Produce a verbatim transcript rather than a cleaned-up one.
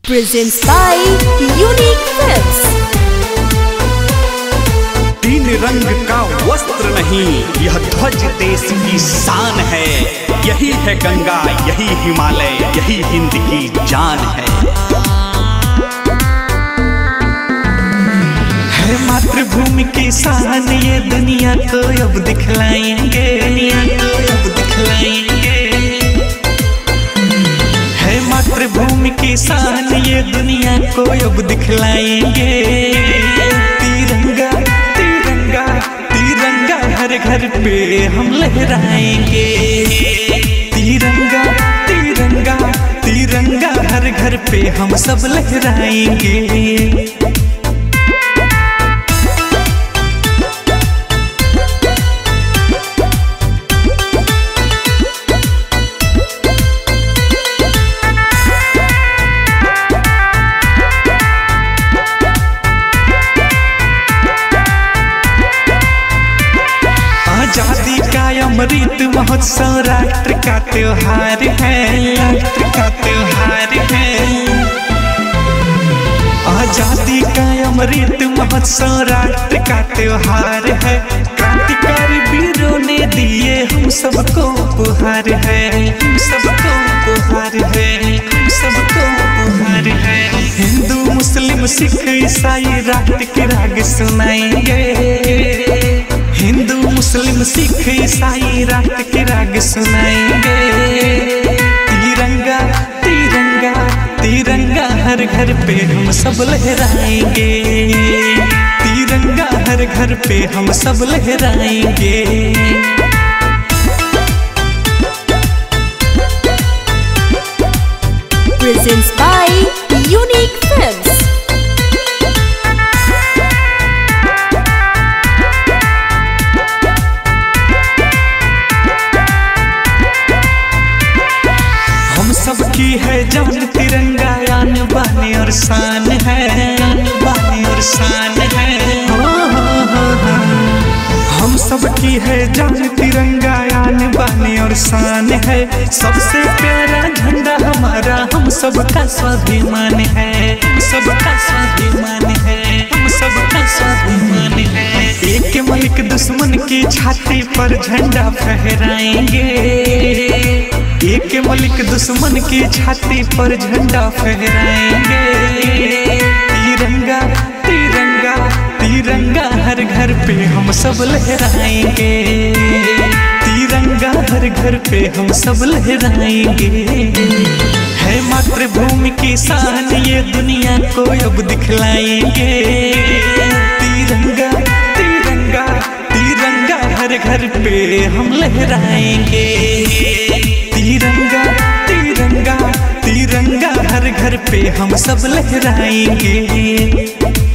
Presents by Unique Films। तीन रंग का वस्त्र नहीं, यह ध्वज देश की शान है। यही है गंगा, यही हिमालय, यही हिंद की जान है। है मातृभूमि की शान, ये दुनिया को अब दिखलाएंगे, दुनिया को अब दिखलाएंगे। है मातृभूमि की शान, ये दुनिया को अब दिखलाएंगे। तिरंगा तिरंगा तिरंगा हर घर पे हम लहराएंगे। तिरंगा तिरंगा तिरंगा हर घर पे हम सब लहराएंगे। आजादी का अमृत महोत्सव राष्ट्र का त्योहार है, राष्ट्र का त्योहार है। आजादी का अमृत महोत्सव राष्ट्र का त्योहार है। क्रांतिकारी वीरों ने दिए हम सबको उपहार है, हम सबको उपहार है, हम सबको उपहार है। हिंदू मुस्लिम सिख ईसाई राष्ट्र की राग सुनाएंगे। हिंदू मुस्लिम सिख ईसाई रात की राग सुनाएंगे। तिरंगा तिरंगा तिरंगा हर घर पे हम सब लहराएंगे। तिरंगा हर घर पे हम सब लहराएंगे। Presents by Unique Films। सबकी है जान तिरंगा, आन बान और शान है, आन बान और शान है। हो, हो, हो, हो। हम सबकी है जान तिरंगा, आन बान और शान है। सबसे प्यारा झंडा हमारा, हम सबका स्वाभिमान है, हम सबका स्वाभिमान है, हम सबका स्वाभिमान है। एक मुल्क दुश्मन की छाती पर झंडा फहराएंगे। एक मुल्क दुश्मन की छाती पर झंडा फहराएंगे। तिरंगा तिरंगा तिरंगा हर घर पे हम सब लहराएंगे। तिरंगा हर घर पे हम सब लहराएंगे। है मातृभूमि की शान, ये दुनिया को अब दिखलाएंगे। तिरंगा तिरंगा तिरंगा हर घर पे हम लहराएंगे। तिरंगा तिरंगा तिरंगा हर घर पे हम सब लहराएंगे।